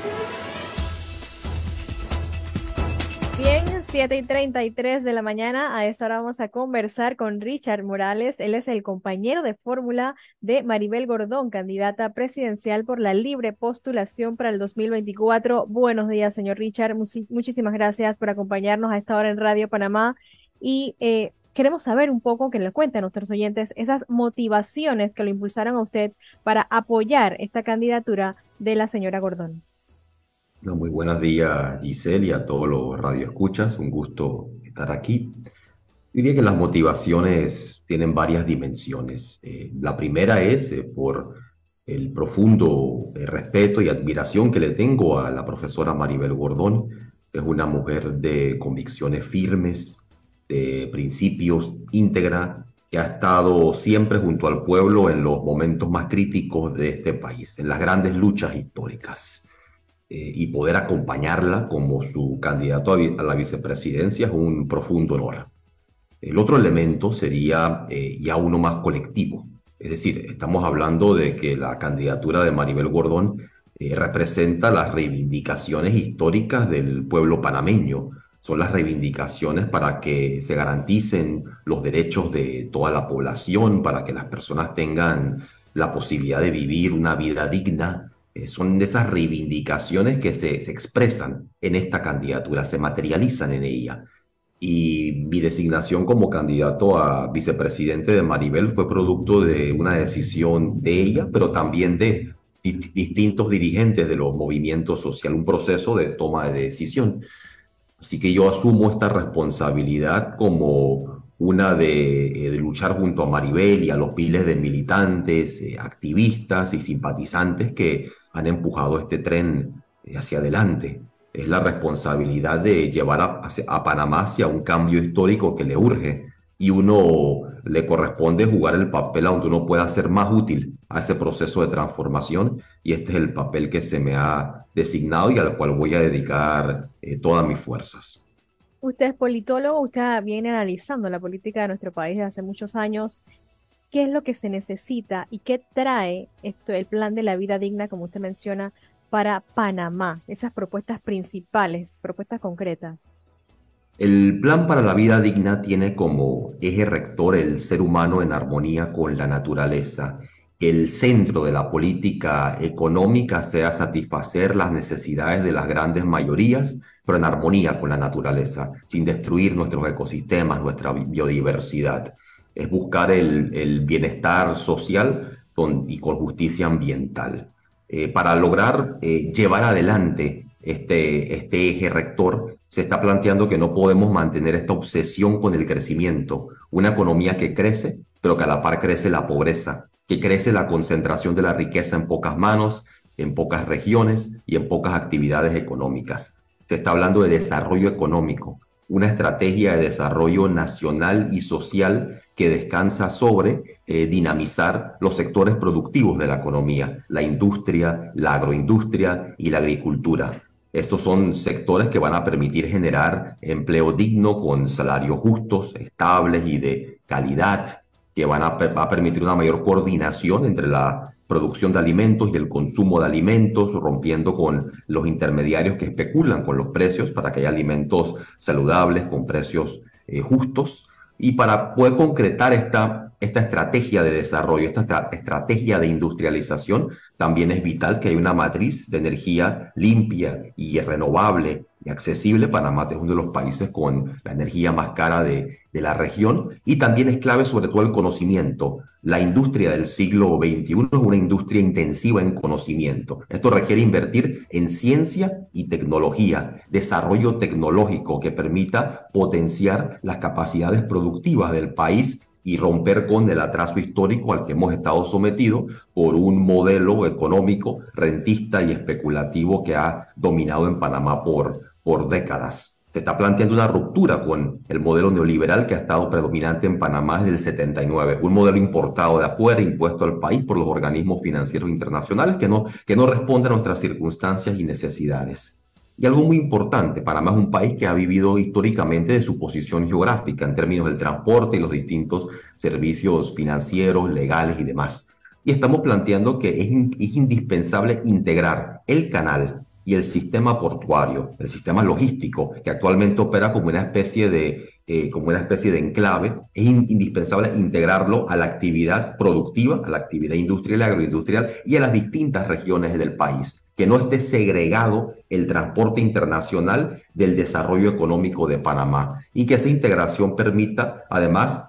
Bien, 7:33 de la mañana. A esta hora vamos a conversar con Richard Morales. Él es el compañero de fórmula de Maribel Gordón, candidata presidencial por la libre postulación para el 2024. Buenos días, señor Richard. Muchísimas gracias por acompañarnos a esta hora en Radio Panamá. Y queremos saber un poco, que le cuenten a nuestros oyentes, esas motivaciones que lo impulsaron a usted para apoyar esta candidatura de la señora Gordón. No, muy buenos días, Giselle, y a todos los radioescuchas. Un gusto estar aquí. Diría que las motivaciones tienen varias dimensiones. La primera es por el profundo respeto y admiración que le tengo a la profesora Maribel Gordón. Es una mujer de convicciones firmes, de principios, íntegra, que ha estado siempre junto al pueblo en los momentos más críticos de este país, en las grandes luchas históricas. Y poder acompañarla como su candidato a la vicepresidencia es un profundo honor. El otro elemento sería ya uno más colectivo. Es decir, estamos hablando de que la candidatura de Maribel Gordón representa las reivindicaciones históricas del pueblo panameño. Son las reivindicaciones para que se garanticen los derechos de toda la población, para que las personas tengan la posibilidad de vivir una vida digna. Son de esas reivindicaciones que se expresan en esta candidatura, se materializan en ella. Y mi designación como candidato a vicepresidente de Maribel fue producto de una decisión de ella, pero también de distintos dirigentes de los movimientos sociales, un proceso de toma de decisión. Así que yo asumo esta responsabilidad como una de luchar junto a Maribel y a los miles de militantes, activistas y simpatizantes que han empujado este tren hacia adelante. Es la responsabilidad de llevar a Panamá hacia un cambio histórico que le urge, y uno le corresponde jugar el papel a donde uno pueda ser más útil a ese proceso de transformación, y este es el papel que se me ha designado y al cual voy a dedicar todas mis fuerzas. Usted es politólogo, usted viene analizando la política de nuestro país desde hace muchos años. ¿Qué es lo que se necesita y qué trae esto, el plan de la vida digna, como usted menciona, para Panamá? Esas propuestas principales, propuestas concretas. El plan para la vida digna tiene como eje rector el ser humano en armonía con la naturaleza. El centro de la política económica sea satisfacer las necesidades de las grandes mayorías, pero en armonía con la naturaleza, sin destruir nuestros ecosistemas, nuestra biodiversidad. Es buscar el bienestar social y con justicia ambiental. Para lograr llevar adelante este eje rector, se está planteando que no podemos mantener esta obsesión con el crecimiento, una economía que crece, pero que a la par crece la pobreza, que crece la concentración de la riqueza en pocas manos, en pocas regiones y en pocas actividades económicas. Se está hablando de desarrollo económico, una estrategia de desarrollo nacional y social que descansa sobre dinamizar los sectores productivos de la economía, la industria, la agroindustria y la agricultura. Estos son sectores que van a permitir generar empleo digno con salarios justos, estables y de calidad, que va a permitir una mayor coordinación entre la producción de alimentos y el consumo de alimentos, rompiendo con los intermediarios que especulan con los precios para que haya alimentos saludables con precios justos. Y para poder concretar esta estrategia de desarrollo, esta estrategia de industrialización, también es vital que haya una matriz de energía limpia y renovable y accesible. Panamá es uno de los países con la energía más cara de la región, y también es clave sobre todo el conocimiento. La industria del siglo XXI es una industria intensiva en conocimiento. Esto requiere invertir en ciencia y tecnología, desarrollo tecnológico que permita potenciar las capacidades productivas del país y romper con el atraso histórico al que hemos estado sometidos por un modelo económico rentista y especulativo que ha dominado en Panamá por décadas. Se está planteando una ruptura con el modelo neoliberal que ha estado predominante en Panamá desde el 79, un modelo importado de afuera, impuesto al país por los organismos financieros internacionales que no responde a nuestras circunstancias y necesidades. Y algo muy importante, Panamá es un país que ha vivido históricamente de su posición geográfica en términos del transporte y los distintos servicios financieros, legales y demás. Y estamos planteando que es indispensable integrar el canal y el sistema portuario, el sistema logístico, que actualmente opera como una especie de enclave, es indispensable integrarlo a la actividad productiva, a la actividad industrial y agroindustrial y a las distintas regiones del país. Que no esté segregado el transporte internacional del desarrollo económico de Panamá y que esa integración permita, además,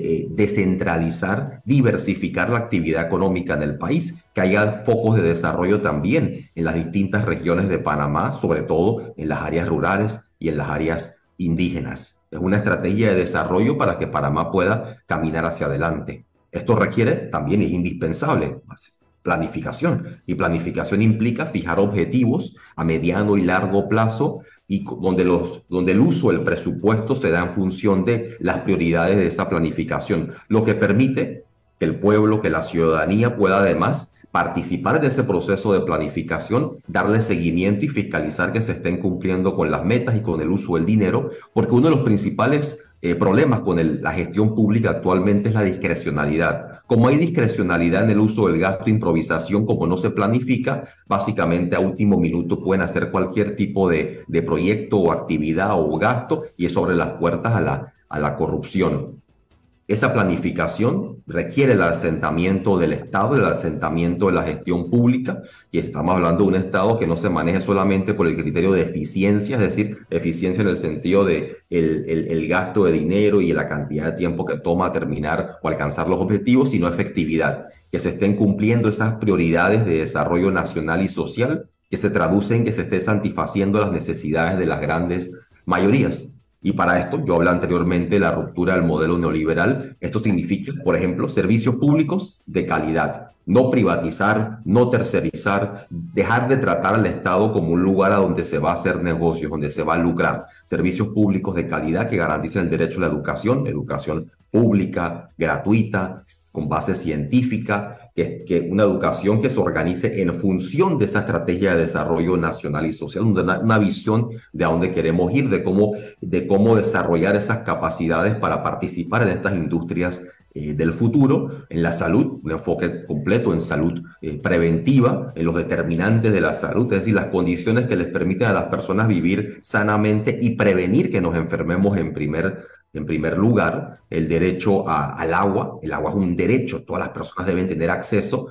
descentralizar, diversificar la actividad económica en el país, que haya focos de desarrollo también en las distintas regiones de Panamá, sobre todo en las áreas rurales y en las áreas indígenas. Es una estrategia de desarrollo para que Panamá pueda caminar hacia adelante. Esto requiere también, es indispensable, planificación. Y planificación implica fijar objetivos a mediano y largo plazo y donde el uso del presupuesto se da en función de las prioridades de esa planificación, lo que permite que el pueblo, que la ciudadanía pueda además participar de ese proceso de planificación, darle seguimiento y fiscalizar que se estén cumpliendo con las metas y con el uso del dinero, porque uno de los principales problemas con la gestión pública actualmente es la discrecionalidad. Como hay discrecionalidad en el uso del gasto, improvisación, como no se planifica, básicamente a último minuto pueden hacer cualquier tipo de proyecto o actividad o gasto y es sobre las puertas a la corrupción. Esa planificación requiere el asentamiento del Estado, el asentamiento de la gestión pública, y estamos hablando de un Estado que no se maneje solamente por el criterio de eficiencia, es decir, eficiencia en el sentido de el gasto de dinero y la cantidad de tiempo que toma terminar o alcanzar los objetivos, sino efectividad, que se estén cumpliendo esas prioridades de desarrollo nacional y social, que se traducen en que se esté satisfaciendo las necesidades de las grandes mayorías. Y para esto, yo hablé anteriormente de la ruptura del modelo neoliberal. Esto significa, por ejemplo, servicios públicos de calidad. No privatizar, no tercerizar, dejar de tratar al Estado como un lugar a donde se va a hacer negocios, donde se va a lucrar. Servicios públicos de calidad que garanticen el derecho a la educación pública, gratuita, con base científica, que una educación que se organice en función de esa estrategia de desarrollo nacional y social, una visión de a dónde queremos ir, de cómo desarrollar esas capacidades para participar en estas industrias del futuro, en la salud, un enfoque completo en salud preventiva, en los determinantes de la salud, es decir, las condiciones que les permiten a las personas vivir sanamente y prevenir que nos enfermemos en primer lugar, el derecho al agua. El agua es un derecho, todas las personas deben tener acceso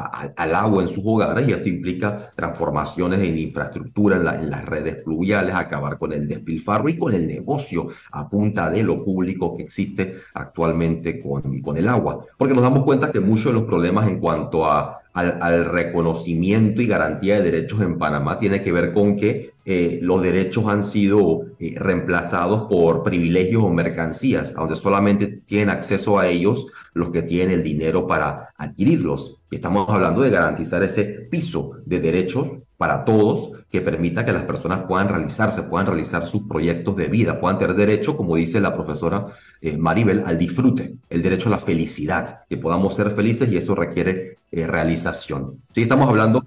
al agua en sus hogares y esto implica transformaciones en infraestructura, en las redes pluviales, acabar con el despilfarro y con el negocio a punta de lo público que existe actualmente con el agua. Porque nos damos cuenta que muchos de los problemas en cuanto al reconocimiento y garantía de derechos en Panamá tiene que ver con que los derechos han sido reemplazados por privilegios o mercancías, donde solamente tienen acceso a ellos los que tienen el dinero para adquirirlos. Y estamos hablando de garantizar ese piso de derechos para todos que permita que las personas puedan realizar sus proyectos de vida, puedan tener derecho, como dice la profesora Maribel, al disfrute, el derecho a la felicidad, que podamos ser felices y eso requiere realización. Sí, estamos hablando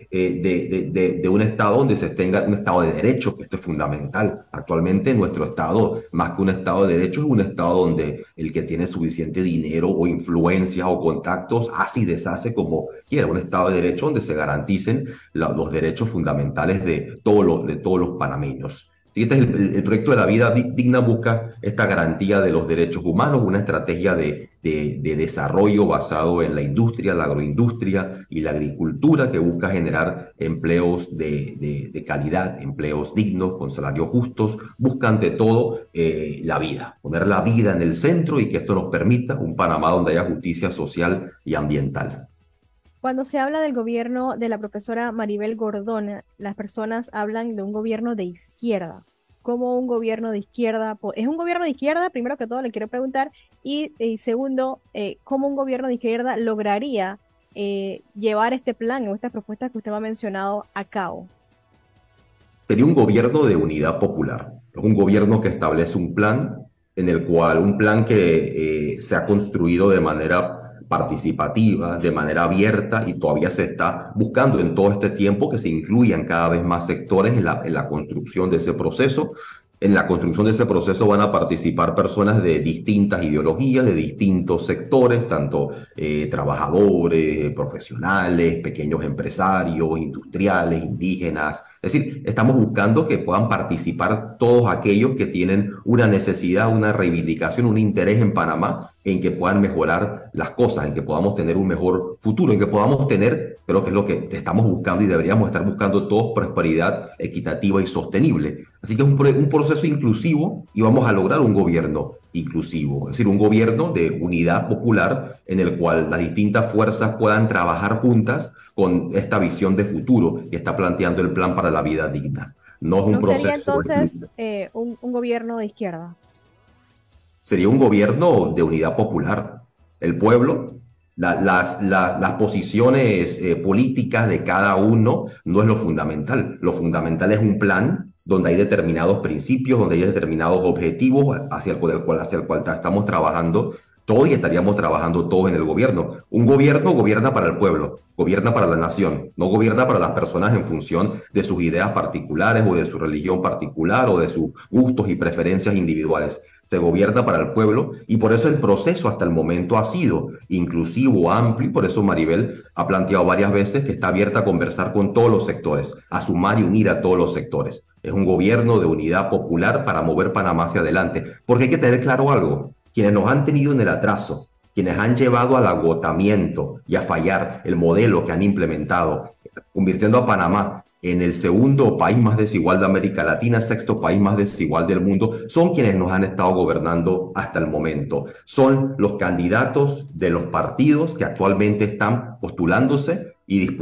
de un Estado donde se tenga un Estado de Derecho, que esto es fundamental. Actualmente nuestro Estado, más que un Estado de Derecho, es un Estado donde el que tiene suficiente dinero o influencias o contactos hace y deshace como quiera. Un Estado de Derecho donde se garanticen los derechos fundamentales de todos los panameños. Y este es el proyecto de la vida digna, busca esta garantía de los derechos humanos, una estrategia de desarrollo basado en la industria, la agroindustria y la agricultura que busca generar empleos de calidad, empleos dignos, con salarios justos, busca ante todo la vida, poner la vida en el centro y que esto nos permita un Panamá donde haya justicia social y ambiental. Cuando se habla del gobierno de la profesora Maribel Gordón, las personas hablan de un gobierno de izquierda. ¿Cómo un gobierno de izquierda? ¿Es un gobierno de izquierda? Primero que todo, le quiero preguntar. Y segundo, ¿cómo un gobierno de izquierda lograría llevar este plan o estas propuestas que usted me ha mencionado a cabo? Sería un gobierno de unidad popular. Es un gobierno que establece un plan un plan que se ha construido de manera participativa, de manera abierta y todavía se está buscando en todo este tiempo que se incluyan cada vez más sectores en la construcción de ese proceso. En la construcción de ese proceso van a participar personas de distintas ideologías, de distintos sectores, tanto trabajadores, profesionales, pequeños empresarios, industriales, indígenas, Es decir, estamos buscando que puedan participar todos aquellos que tienen una necesidad, una reivindicación, un interés en Panamá, en que puedan mejorar las cosas, en que podamos tener un mejor futuro, en que podamos tener, creo que es lo que estamos buscando y deberíamos estar buscando todos, prosperidad equitativa y sostenible. Así que es un proceso inclusivo y vamos a lograr un gobierno inclusivo, es decir, un gobierno de unidad popular en el cual las distintas fuerzas puedan trabajar juntas con esta visión de futuro que está planteando el Plan para la Vida Digna. No es un ¿No sería proceso, entonces un gobierno de izquierda? sería un gobierno de unidad popular. El pueblo, las posiciones políticas de cada uno no es lo fundamental. Lo fundamental es un plan donde hay determinados principios, donde hay determinados objetivos hacia el cual estamos trabajando todos y estaríamos trabajando todos en el gobierno. Un gobierno gobierna para el pueblo, gobierna para la nación, no gobierna para las personas en función de sus ideas particulares o de su religión particular o de sus gustos y preferencias individuales. Se gobierna para el pueblo y por eso el proceso hasta el momento ha sido inclusivo, amplio, y por eso Maribel ha planteado varias veces que está abierta a conversar con todos los sectores, a sumar y unir a todos los sectores. Es un gobierno de unidad popular para mover Panamá hacia adelante, porque hay que tener claro algo. Quienes nos han tenido en el atraso, quienes han llevado al agotamiento y a fallar el modelo que han implementado, convirtiendo a Panamá en el segundo país más desigual de América Latina, sexto país más desigual del mundo, son quienes nos han estado gobernando hasta el momento. Son los candidatos de los partidos que actualmente están postulándose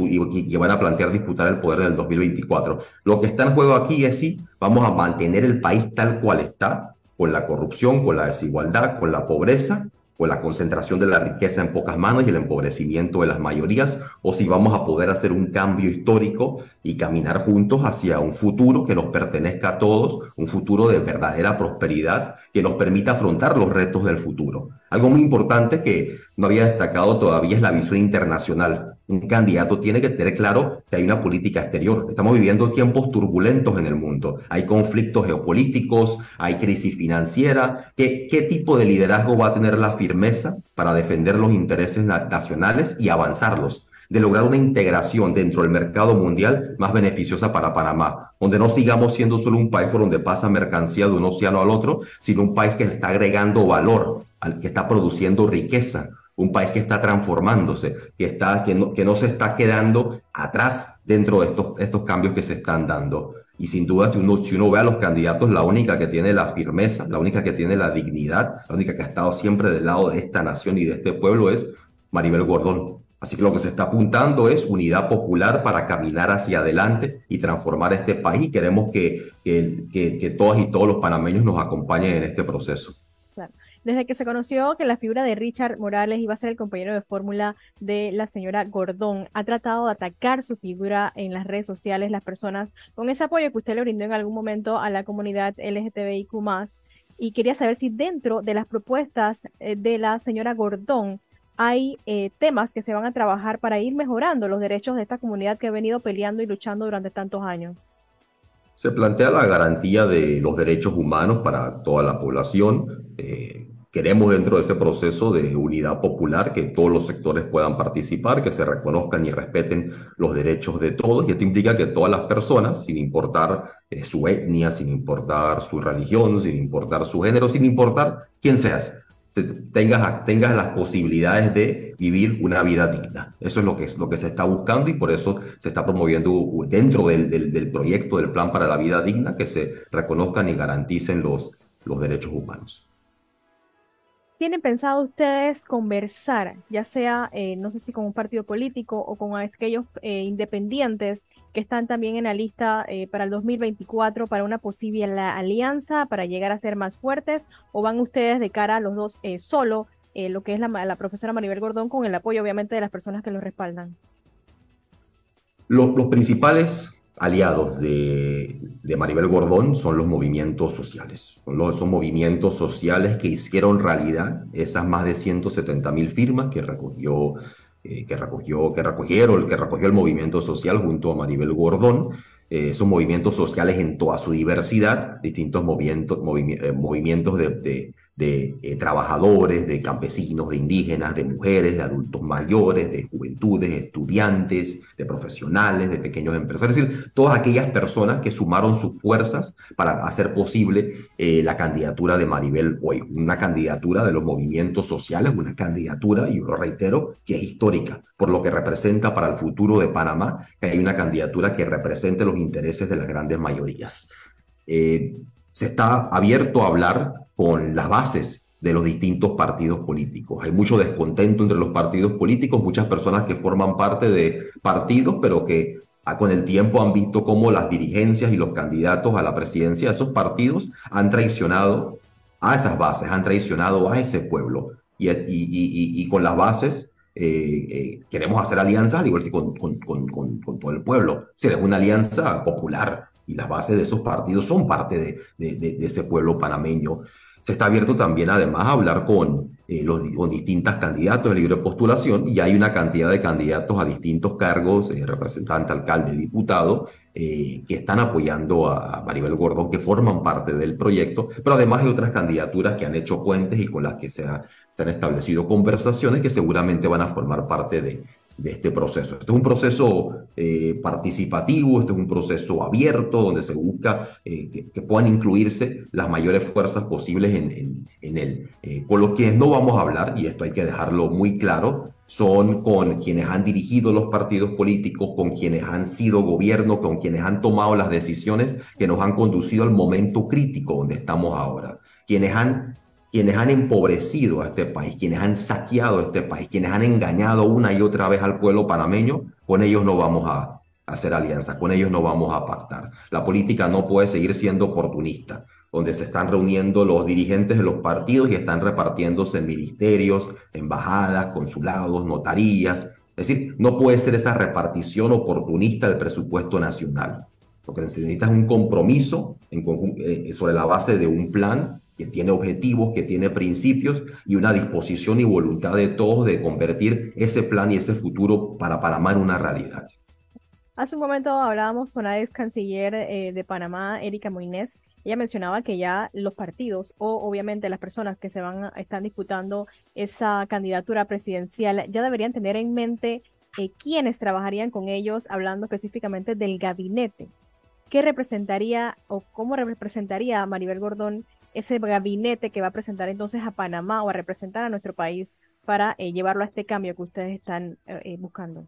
y van a plantear disputar el poder en el 2024. Lo que está en juego aquí es si vamos a mantener el país tal cual está, con la corrupción, con la desigualdad, con la pobreza, con la concentración de la riqueza en pocas manos y el empobrecimiento de las mayorías, o si vamos a poder hacer un cambio histórico y caminar juntos hacia un futuro que nos pertenezca a todos, un futuro de verdadera prosperidad que nos permita afrontar los retos del futuro. Algo muy importante que no había destacado todavía es la visión internacional. Un candidato tiene que tener claro que hay una política exterior. Estamos viviendo tiempos turbulentos en el mundo. Hay conflictos geopolíticos, hay crisis financiera. ¿Qué tipo de liderazgo va a tener la firmeza para defender los intereses nacionales y avanzarlos? De lograr una integración dentro del mercado mundial más beneficiosa para Panamá, donde no sigamos siendo solo un país por donde pasa mercancía de un océano al otro, sino un país que está agregando valor, que está produciendo riqueza, un país que está transformándose, que no se está quedando atrás dentro de estos cambios que se están dando. Y sin duda, si uno ve a los candidatos, la única que tiene la firmeza, la única que tiene la dignidad, la única que ha estado siempre del lado de esta nación y de este pueblo es Maribel Gordón. Así que lo que se está apuntando es unidad popular para caminar hacia adelante y transformar este país. Y queremos que todas y todos los panameños nos acompañen en este proceso. Claro. Desde que se conoció que la figura de Richard Morales iba a ser el compañero de fórmula de la señora Gordón, ha tratado de atacar su figura en las redes sociales, las personas, con ese apoyo que usted le brindó en algún momento a la comunidad LGTBIQ+. Y quería saber si dentro de las propuestas de la señora Gordón hay temas que se van a trabajar para ir mejorando los derechos de esta comunidad que ha venido peleando y luchando durante tantos años. Se plantea la garantía de los derechos humanos para toda la población. Queremos dentro de ese proceso de unidad popular que todos los sectores puedan participar, que se reconozcan y respeten los derechos de todos. Y esto implica que todas las personas, sin importar su etnia, sin importar su religión, sin importar su género, sin importar quién seas, tengas las posibilidades de vivir una vida digna. Eso es lo que se está buscando y por eso se está promoviendo dentro del proyecto del Plan para la Vida Digna que se reconozcan y garanticen los derechos humanos. ¿Tienen pensado ustedes conversar, ya sea, no sé si con un partido político o con aquellos independientes que están también en la lista para el 2024 para una posible alianza, para llegar a ser más fuertes? ¿O van ustedes de cara a los dos solo, lo que es la profesora Maribel Gordón, con el apoyo obviamente de las personas que los respaldan? Los principales aliados de Maribel Gordón son los movimientos sociales. Son movimientos sociales que hicieron realidad esas más de 170.000 firmas que recogió el movimiento social junto a Maribel Gordón. Son movimientos sociales en toda su diversidad, distintos movimientos trabajadores, de campesinos, de indígenas, de mujeres, de adultos mayores, de juventudes, estudiantes, de profesionales, de pequeños empresarios, es decir, todas aquellas personas que sumaron sus fuerzas para hacer posible la candidatura de Maribel hoy, una candidatura de los movimientos sociales, una candidatura, y yo lo reitero, que es histórica, por lo que representa para el futuro de Panamá, que hay una candidatura que represente los intereses de las grandes mayorías. Se está abierto a hablar con las bases de los distintos partidos políticos. Hay mucho descontento entre los partidos políticos, muchas personas que forman parte de partidos, pero que con el tiempo han visto cómo las dirigencias y los candidatos a la presidencia de esos partidos han traicionado a esas bases, han traicionado a ese pueblo. Y con las bases queremos hacer alianzas, al igual que con todo el pueblo. Es decir, es una alianza popular y las bases de esos partidos son parte de ese pueblo panameño. Se está abierto también, además, a hablar con distintas candidatos de libre postulación, y hay una cantidad de candidatos a distintos cargos, representante, alcalde, diputado, que están apoyando a Maribel Gordón, que forman parte del proyecto, pero además hay otras candidaturas que han hecho puentes y con las que se han establecido conversaciones que seguramente van a formar parte de este proceso. Este es un proceso participativo, este es un proceso abierto donde se busca que puedan incluirse las mayores fuerzas posibles en él. Con los quienes no vamos a hablar, y esto hay que dejarlo muy claro, son con quienes han dirigido los partidos políticos, con quienes han sido gobierno, con quienes han tomado las decisiones que nos han conducido al momento crítico donde estamos ahora, quienes han empobrecido a este país, quienes han saqueado a este país, quienes han engañado una y otra vez al pueblo panameño, con ellos no vamos a hacer alianzas, con ellos no vamos a pactar. La política no puede seguir siendo oportunista, donde se están reuniendo los dirigentes de los partidos y están repartiéndose en ministerios, embajadas, consulados, notarías. Es decir, no puede ser esa repartición oportunista del presupuesto nacional. Lo que se necesita es un compromiso sobre la base de un plan que tiene objetivos, que tiene principios y una disposición y voluntad de todos de convertir ese plan y ese futuro para Panamá en una realidad. Hace un momento hablábamos con la ex canciller de Panamá, Erika Moines. Ella mencionaba que ya los partidos o obviamente las personas que están disputando esa candidatura presidencial ya deberían tener en mente quiénes trabajarían con ellos, hablando específicamente del gabinete. ¿Qué representaría o cómo representaría a Maribel Gordón ese gabinete que va a presentar entonces a Panamá o a representar a nuestro país para llevarlo a este cambio que ustedes están buscando?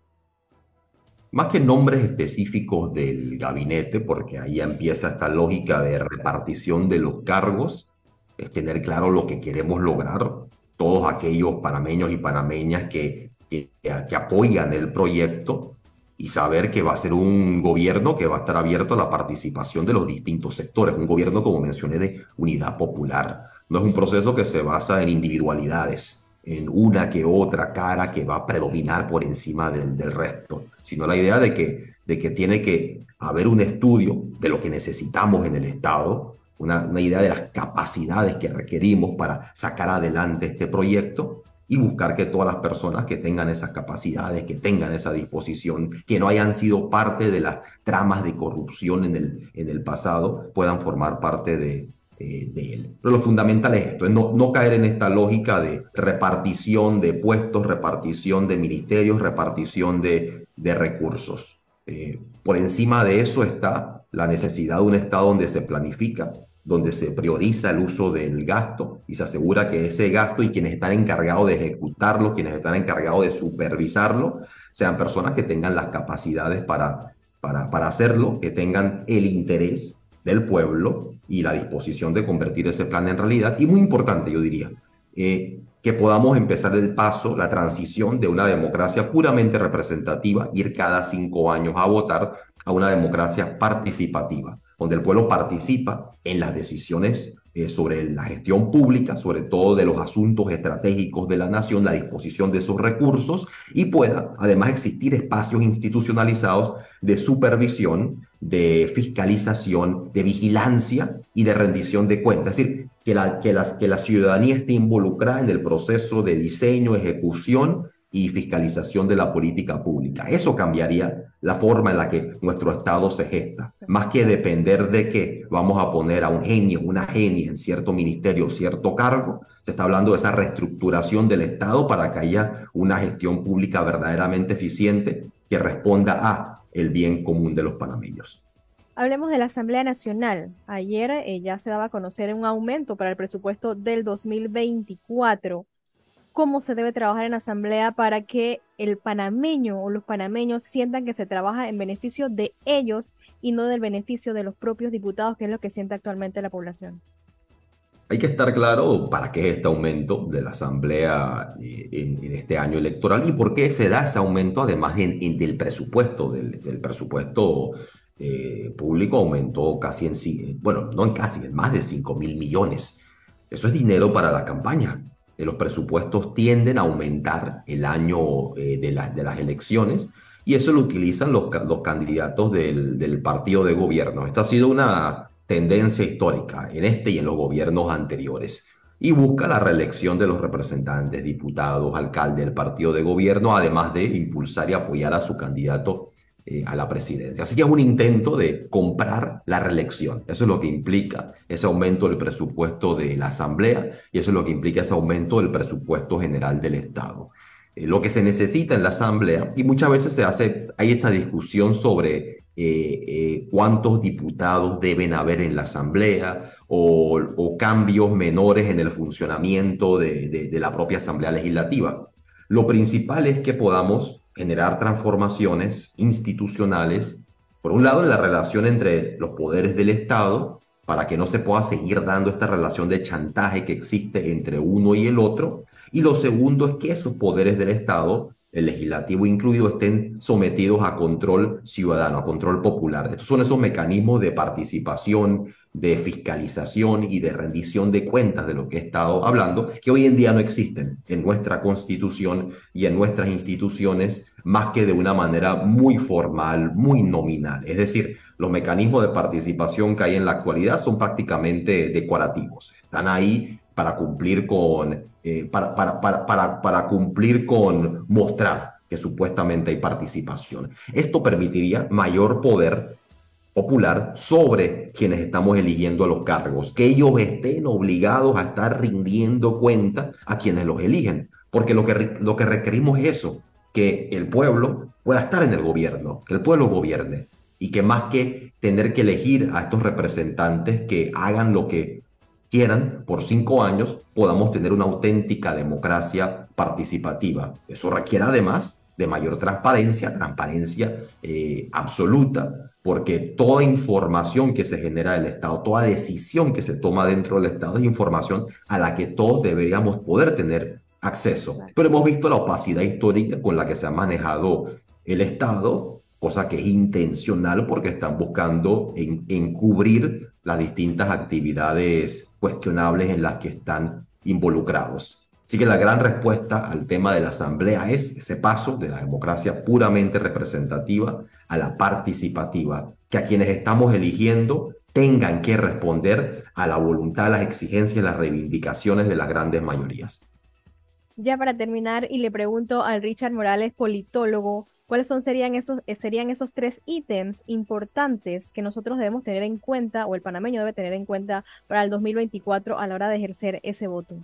Más que nombres específicos del gabinete, porque ahí empieza esta lógica de repartición de los cargos, es tener claro lo que queremos lograr, todos aquellos panameños y panameñas que apoyan el proyecto, y saber que va a ser un gobierno que va a estar abierto a la participación de los distintos sectores, un gobierno, como mencioné, de unidad popular. No es un proceso que se basa en individualidades, en una que otra cara que va a predominar por encima del resto, sino la idea de que tiene que haber un estudio de lo que necesitamos en el Estado, una idea de las capacidades que requerimos para sacar adelante este proyecto, y buscar que todas las personas que tengan esas capacidades, que tengan esa disposición, que no hayan sido parte de las tramas de corrupción en el pasado, puedan formar parte de él. Pero lo fundamental es esto, es no caer en esta lógica de repartición de puestos, repartición de ministerios, repartición de recursos. Por encima de eso está la necesidad de un Estado donde se planifica, donde se prioriza el uso del gasto y se asegura que ese gasto y quienes están encargados de ejecutarlo, quienes están encargados de supervisarlo, sean personas que tengan las capacidades para hacerlo, que tengan el interés del pueblo y la disposición de convertir ese plan en realidad. Y muy importante, yo diría, que podamos empezar el paso, la transición de una democracia puramente representativa, ir cada 5 años a votar, a una democracia participativa, donde el pueblo participa en las decisiones sobre la gestión pública, sobre todo de los asuntos estratégicos de la nación, la disposición de esos recursos, y pueda además existir espacios institucionalizados de supervisión, de fiscalización, de vigilancia y de rendición de cuentas. Es decir, que la ciudadanía esté involucrada en el proceso de diseño, ejecución y fiscalización de la política pública. Eso cambiaría la forma en la que nuestro Estado se gesta. Más que depender de que vamos a poner a un genio, una genia en cierto ministerio, cierto cargo, se está hablando de esa reestructuración del Estado para que haya una gestión pública verdaderamente eficiente que responda a el bien común de los panameños. Hablemos de la Asamblea Nacional. Ayer ya se daba a conocer un aumento para el presupuesto del 2024. ¿Cómo se debe trabajar en la Asamblea para que el panameño o los panameños sientan que se trabaja en beneficio de ellos y no del beneficio de los propios diputados, que es lo que siente actualmente la población? Hay que estar claro para qué es este aumento de la Asamblea en este año electoral y por qué se da ese aumento, además del presupuesto, del presupuesto público aumentó casi bueno, no en casi, en más de 5.000 millones. Eso es dinero para la campaña. Los presupuestos tienden a aumentar el año de las elecciones y eso lo utilizan los candidatos del partido de gobierno. Esta ha sido una tendencia histórica en este y en los gobiernos anteriores y busca la reelección de los representantes, diputados, alcaldes del partido de gobierno, además de impulsar y apoyar a su candidato a la presidencia. Así que es un intento de comprar la reelección. Eso es lo que implica ese aumento del presupuesto de la Asamblea y eso es lo que implica ese aumento del presupuesto general del Estado. Lo que se necesita en la Asamblea, y muchas veces hay esta discusión sobre cuántos diputados deben haber en la Asamblea o cambios menores en el funcionamiento de la propia Asamblea Legislativa. Lo principal es que podamos generar transformaciones institucionales, por un lado en la relación entre los poderes del Estado, para que no se pueda seguir dando esta relación de chantaje que existe entre uno y el otro, y lo segundo es que esos poderes del Estado, el legislativo incluido, estén sometidos a control ciudadano, a control popular. Estos son esos mecanismos de participación, de fiscalización y de rendición de cuentas de lo que he estado hablando, que hoy en día no existen en nuestra Constitución y en nuestras instituciones, más que de una manera muy formal, muy nominal. Es decir, los mecanismos de participación que hay en la actualidad son prácticamente decorativos. Están ahí para cumplir con, para cumplir con mostrar que supuestamente hay participación. Esto permitiría mayor poder popular sobre quienes estamos eligiendo a los cargos, que ellos estén obligados a estar rindiendo cuenta a quienes los eligen, porque lo que requerimos es eso, que el pueblo pueda estar en el gobierno, que el pueblo gobierne, y que más que tener que elegir a estos representantes que hagan lo que quieran por 5 años, podamos tener una auténtica democracia participativa. Eso requiere además de mayor transparencia, absoluta, porque toda información que se genera del Estado, toda decisión que se toma dentro del Estado es información a la que todos deberíamos poder tener acceso. Pero hemos visto la opacidad histórica con la que se ha manejado el Estado, cosa que es intencional porque están buscando encubrir las distintas actividades cuestionables en las que están involucrados. Así que la gran respuesta al tema de la Asamblea es ese paso de la democracia puramente representativa a la participativa, que a quienes estamos eligiendo tengan que responder a la voluntad, las exigencias y las reivindicaciones de las grandes mayorías. Ya para terminar, y le pregunto al Richard Morales, politólogo, ¿cuáles serían esos 3 ítems importantes que nosotros debemos tener en cuenta, o el panameño debe tener en cuenta para el 2024 a la hora de ejercer ese voto?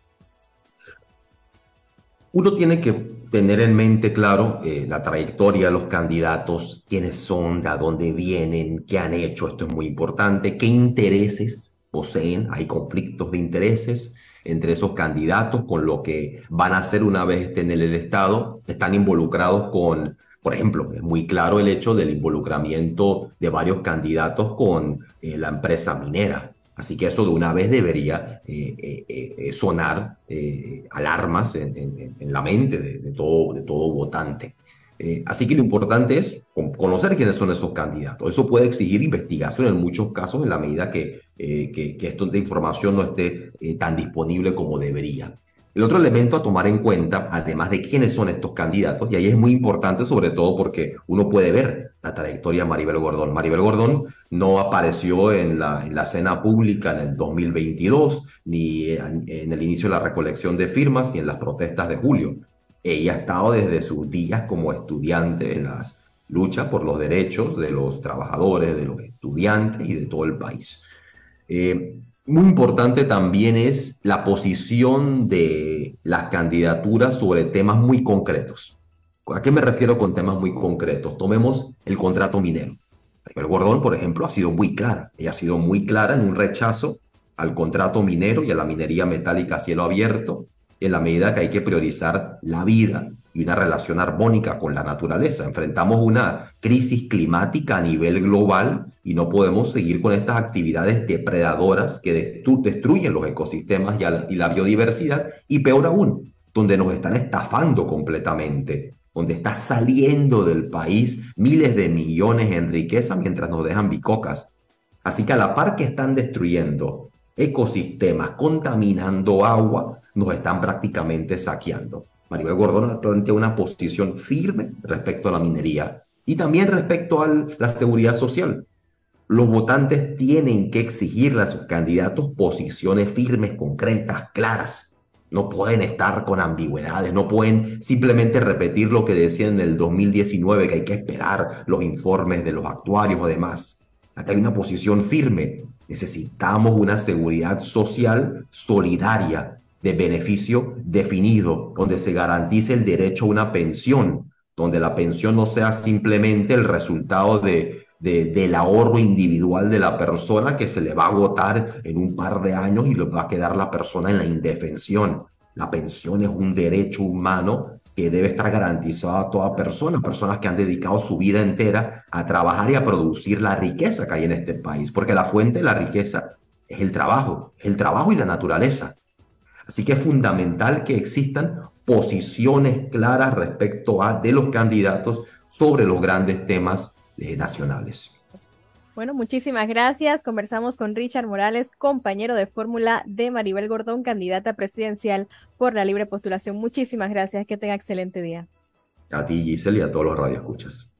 Uno tiene que tener en mente, claro, la trayectoria de los candidatos, quiénes son, de dónde vienen, qué han hecho, esto es muy importante, qué intereses poseen, hay conflictos de intereses entre esos candidatos con lo que van a hacer una vez estén en el Estado, están involucrados con, por ejemplo, es muy claro el hecho del involucramiento de varios candidatos con la empresa minera. Así que eso de una vez debería sonar alarmas en la mente de todo votante. Así que lo importante es conocer quiénes son esos candidatos. Eso puede exigir investigación en muchos casos en la medida que esta información no esté tan disponible como debería. El otro elemento a tomar en cuenta, además de quiénes son estos candidatos, y ahí es muy importante sobre todo porque uno puede ver la trayectoria de Maribel Gordón. Maribel Gordón no apareció en la escena pública en el 2022, ni en el inicio de la recolección de firmas, ni en las protestas de julio. Ella ha estado desde sus días como estudiante en las luchas por los derechos de los trabajadores, de los estudiantes y de todo el país. Muy importante también es la posición de las candidaturas sobre temas muy concretos. ¿A qué me refiero con temas muy concretos? Tomemos el contrato minero. Maribel Gordón, por ejemplo, ha sido muy clara. Ella ha sido muy clara en un rechazo al contrato minero y a la minería metálica a cielo abierto, en la medida que hay que priorizar la vida y una relación armónica con la naturaleza. Enfrentamos una crisis climática a nivel global y no podemos seguir con estas actividades depredadoras que destruyen los ecosistemas y la biodiversidad, y peor aún, donde nos están estafando completamente, donde está saliendo del país miles de millones en riqueza mientras nos dejan bicocas. Así que a la par que están destruyendo ecosistemas, contaminando agua, nos están prácticamente saqueando. Maribel Gordón plantea una posición firme respecto a la minería y también respecto a la seguridad social. Los votantes tienen que exigirle a sus candidatos posiciones firmes, concretas, claras. No pueden estar con ambigüedades, no pueden simplemente repetir lo que decían en el 2019, que hay que esperar los informes de los actuarios o demás. Acá hay una posición firme. Necesitamos una seguridad social solidaria, de beneficio definido, donde se garantice el derecho a una pensión, donde la pensión no sea simplemente el resultado del ahorro individual de la persona que se le va a agotar en un par de años y le va a quedar la persona en la indefensión. La pensión es un derecho humano que debe estar garantizado a toda persona, personas que han dedicado su vida entera a trabajar y a producir la riqueza que hay en este país, porque la fuente de la riqueza es el trabajo y la naturaleza. Así que es fundamental que existan posiciones claras respecto a de los candidatos sobre los grandes temas nacionales. Bueno, muchísimas gracias. Conversamos con Richard Morales, compañero de fórmula de Maribel Gordón, candidata presidencial por la libre postulación. Muchísimas gracias. Que tenga excelente día. A ti, Giselle, y a todos los radioescuchas.